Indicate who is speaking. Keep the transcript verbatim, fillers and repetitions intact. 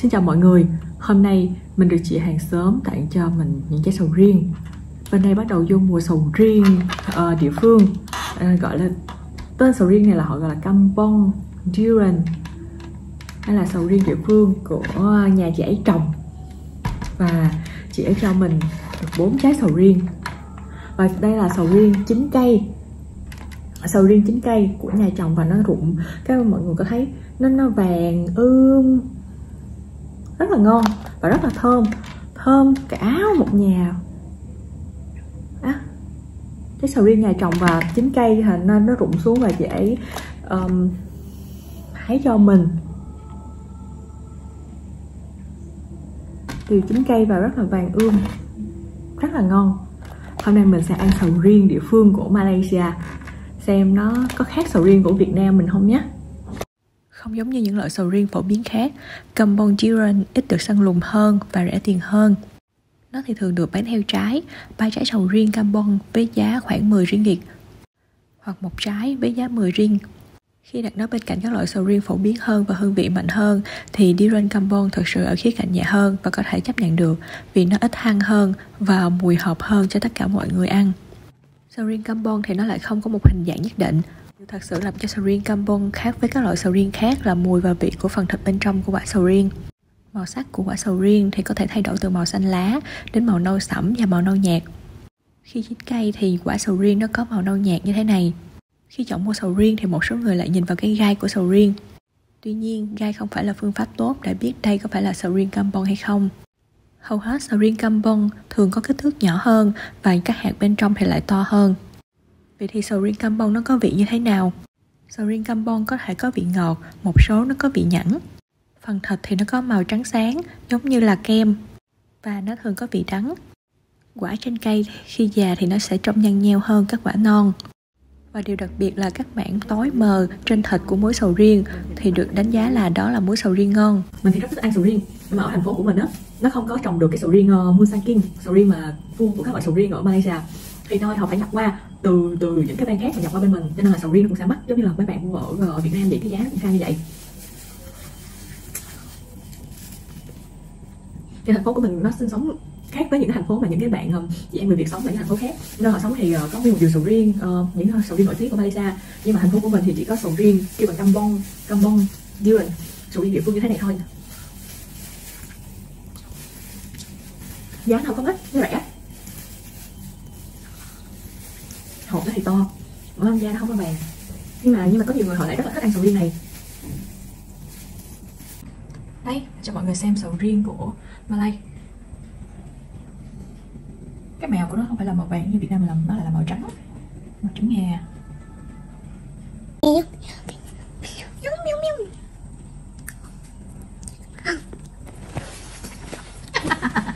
Speaker 1: Xin chào mọi người, hôm nay mình được chị hàng xóm tặng cho mình những trái sầu riêng. Bên đây bắt đầu vô mùa sầu riêng uh, địa phương, uh, gọi là tên sầu riêng này là họ gọi là Kampong Durian, hay là sầu riêng địa phương của nhà chị ấy trồng. Và chị ấy cho mình được bốn trái sầu riêng. Và đây là sầu riêng chín cây, sầu riêng chín cây của nhà trồng và nó rụng. Các mọi người có thấy nó nó vàng ươm, rất là ngon và rất là thơm, thơm cả một nhà. À, cái sầu riêng nhà trồng và chín cây nên nó rụng xuống và chị ấy um, hái cho mình từ chín cây và rất là vàng ươm, rất là ngon. Hôm nay mình sẽ ăn sầu riêng địa phương của Malaysia, xem nó có khác sầu riêng của Việt Nam mình không nhé. Không giống như những loại sầu riêng phổ biến khác, Kampong Durian ít được săn lùng hơn và rẻ tiền hơn. Nó thì thường được bán theo trái, ba trái sầu riêng Kampong với giá khoảng mười ringgit, hoặc một trái với giá mười ringgit. Khi đặt nó bên cạnh các loại sầu riêng phổ biến hơn và hương vị mạnh hơn, thì Durian Kampong thực sự ở khía cạnh nhẹ hơn và có thể chấp nhận được vì nó ít hăng hơn và mùi hợp hơn cho tất cả mọi người ăn. Sầu riêng Kampong thì nó lại không có một hình dạng nhất định. Thật sự làm cho sầu riêng Kampong khác với các loại sầu riêng khác là mùi và vị của phần thịt bên trong của quả sầu riêng. Màu sắc của quả sầu riêng thì có thể thay đổi từ màu xanh lá đến màu nâu sẫm và màu nâu nhạt. Khi chín cây thì quả sầu riêng nó có màu nâu nhạt như thế này. Khi chọn mua sầu riêng thì một số người lại nhìn vào cái gai của sầu riêng. Tuy nhiên, gai không phải là phương pháp tốt để biết đây có phải là sầu riêng Kampong hay không. Hầu hết sầu riêng Kampong thường có kích thước nhỏ hơn và các hạt bên trong thì lại to hơn. Vậy thì sầu riêng Kampong nó có vị như thế nào? Sầu riêng Kampong có thể có vị ngọt, một số nó có vị nhẵn. Phần thịt thì nó có màu trắng sáng giống như là kem và nó thường có vị đắng. Quả trên cây khi già thì nó sẽ trông nhăn nheo hơn các quả non. Và điều đặc biệt là các mảng tối mờ trên thịt của muối sầu riêng thì được đánh giá là đó là muối sầu riêng ngon. Mình thì rất thích ăn sầu riêng, nhưng mà ở thành phố của mình á, nó không có trồng được cái sầu riêng uh, Musang King, sầu riêng mà vuông của các loại sầu riêng ở Malaysia. Thì thôi họ phải nhập qua từ từ những cái bang khác và nhập qua bên mình, cho nên là sầu riêng nó cũng sẽ mắc, giống như là mấy bạn mua ở, ở Việt Nam vậy, cái giá nó cũng cao như vậy. Thì thành phố của mình nó sinh sống khác với những cái thành phố mà những cái bạn chị em người Việt sống ở những thành phố khác, nơi họ sống thì uh, có nguyên một vườn sầu riêng, uh, những sầu riêng nổi tiếng của Malaysia, nhưng mà thành phố của mình thì chỉ có sầu riêng kêu bằng Kampong Kampong Durian, sầu riêng địa phương như thế này thôi. Giá nó không có ít, nó rẻ, hộp nó thì to, ngon, da nó không có vàng, nhưng mà nhưng mà có nhiều người họ lại rất là thích ăn sầu riêng này. Đây, cho mọi người xem sầu riêng của Malay. Cái màu của nó không phải là màu vàng như Việt Nam làm, nó lại là màu trắng, màu trắng ngà.